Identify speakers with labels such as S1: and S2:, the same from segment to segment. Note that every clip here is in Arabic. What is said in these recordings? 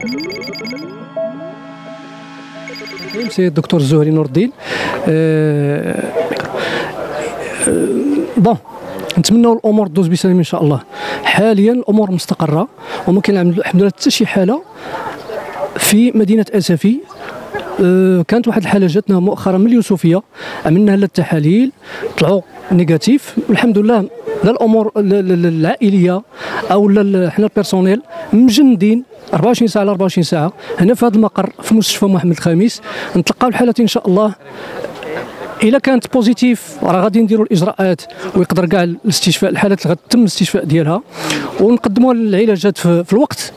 S1: سي الدكتور الزهري نور الدين. بون نتمنوا الامور تدوز بسلام ان شاء الله. حاليا الامور مستقره وما كاين الحمد لله حتى شي حاله في مدينه اسفي. كانت واحد الحاله جاتنا مؤخرا من اليوسفيه، عملنا لها التحاليل طلعوا نيجاتيف، والحمد لله لا الامور العائليه او حنا البيرسونيل مجندين 24 ساعه على 24 ساعه هنا في هذا المقر في مستشفى محمد الخامس. نتلقاو الحالات ان شاء الله، الا كانت بوزيتيف راه غادي نديروا الاجراءات ويقدر كاع الاستشفاء، الحالات اللي غتتم الاستشفاء ديالها ونقدموا العلاجات في الوقت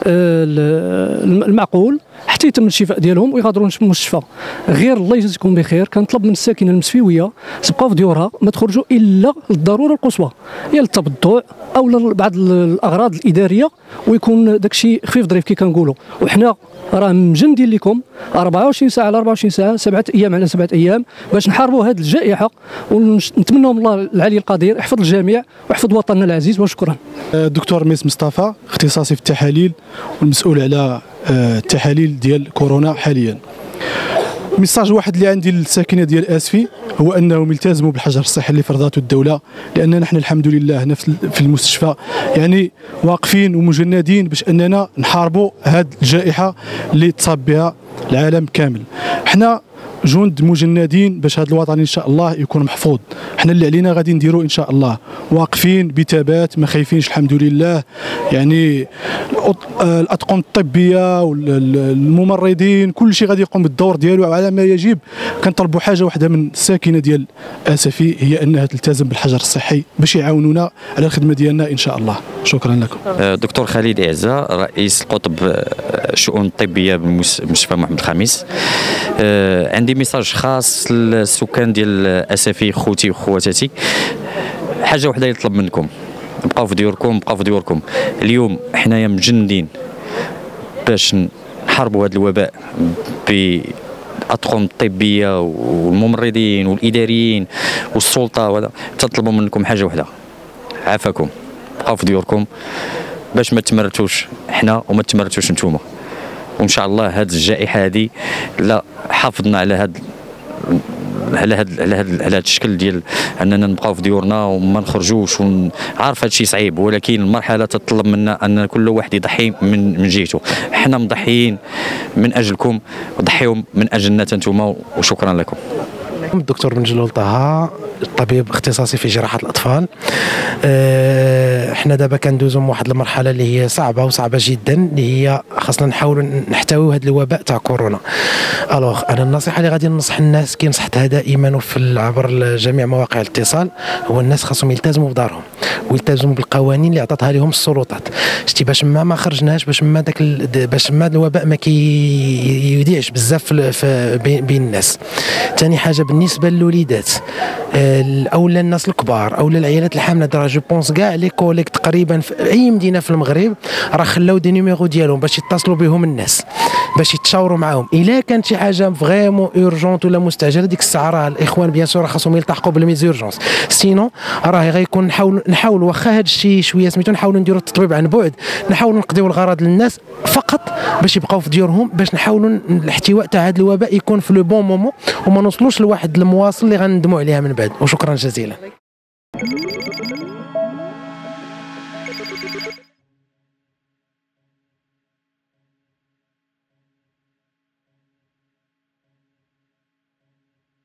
S1: المعقول حتى يتم الشفاء ديالهم ويغادروا المستشفى. غير الله يجزيكم بخير، كنطلب من الساكنه المسفيويه تبقاو في ديورها، ما تخرجوا الا للضروره القصوى، يا للتبضع او بعض الاغراض الاداريه، ويكون داكشي خفيف ظريف كي كنقولوا. وحنا راه مجندين لكم 24 ساعه على 24 ساعه 7 ايام على 7 ايام باش نحاربوا هذه الجائحه، ونتمنوا من الله العلي القدير يحفظ الجميع ويحفظ وطننا العزيز. وشكرا.
S2: دكتور ميس مصطفى، اختصاصي في التحاليل والمسؤول على التحاليل ديال كورونا حاليا. ميساج واحد اللي عندي للساكنه ديال اسفي هو انهم يلتزموا بالحجر الصحي اللي فرضته الدوله، لاننا نحن الحمد لله هنا في المستشفى يعني واقفين ومجندين باش اننا نحاربوا هذه الجائحه اللي تصاب بها العالم كامل. احنا جند مجندين باش هذا الوطن ان شاء الله يكون محفوظ. احنا اللي علينا غادي نديروا ان شاء الله، واقفين بثبات ما خايفينش الحمد لله. يعني الاطقم الطبيه والممرضين كل شيء غادي يقوم بالدور ديالو على ما يجب. كنطلبوا حاجه واحده من الساكنه ديال اسفي، هي انها تلتزم بالحجر الصحي باش يعاونونا على الخدمه ديالنا ان شاء الله. شكرا لكم.
S3: دكتور خالد عزة، رئيس القطب الشؤون الطبيه بمستشفى محمد الخامس. عندي ميساج خاص للسكان ديال اسفي، خوتي وخواتاتي. حاجه وحده اللي نطلب منكم، بقاو في ديوركم، بقاو في ديوركم. اليوم حنايا مجندين باش نحاربوا هذا الوباء باطقم الطبيه والممرضين والاداريين والسلطه، وهذا تطلبوا منكم حاجه وحده، عافاكم بقاو في ديوركم باش ما تمرتوش حنا وما تمرتوش نتوما. وان شاء الله هذه الجائحه هذه لا حافظنا على هذا الشكل ديال اننا نبقاو في ديورنا وما نخرجوش. عارف هذا الشيء صعيب، ولكن المرحله تطلب منا ان كل واحد يضحي من جهته. حنا مضحيين من اجلكم، ضحيوا من اجلنا انتم. وشكرا لكم.
S4: الدكتور بن جلول طه، طبيب اختصاصي في جراحه الاطفال. احنا دابا كندوزو من واحد المرحله اللي هي صعبه جدا، اللي هي خاصنا نحاولوا نحتويو هذا الوباء تاع كورونا. الوغ انا النصيحه اللي غادي ننصح الناس، كي نصحتها دائما وفي عبر جميع مواقع الاتصال، هو الناس خاصهم يلتزموا بدارهم ويلتزموا بالقوانين اللي عطاتها لهم السلطات. شتي ما خرجناش، باش ما الوباء ما كيذيعش بزاف بين الناس. ثاني حاجه بالنسبه للوليدات اولا الناس الكبار اولا العيالات الحامله، راه جو بونس كاع لي كوليك تقريبا في اي مدينه في المغرب راه خلاو دي نيميرو ديالهم باش يتصلوا بهم الناس، باش يتشاوروا معاهم. الا كانت شي حاجه فريمون اورجونت ولا مستعجله، ديك الساعه راه الاخوان بيان سور خاصهم يلتحقوا بالميزورجونس. سينو راه غيكون نحاولوا واخا هذا الشيء شويه سميتو، نحاولوا نديروا التطبيب عن بعد، نحاولوا نقضيو الغرض للناس فقط باش يبقاو في ديورهم، باش نحاولوا الاحتواء تاع هذا الوباء يكون في لو بون مومون وما نوصلوش لواحد المواصل اللي غندموا عليها من بعد. وشكرا جزيلا.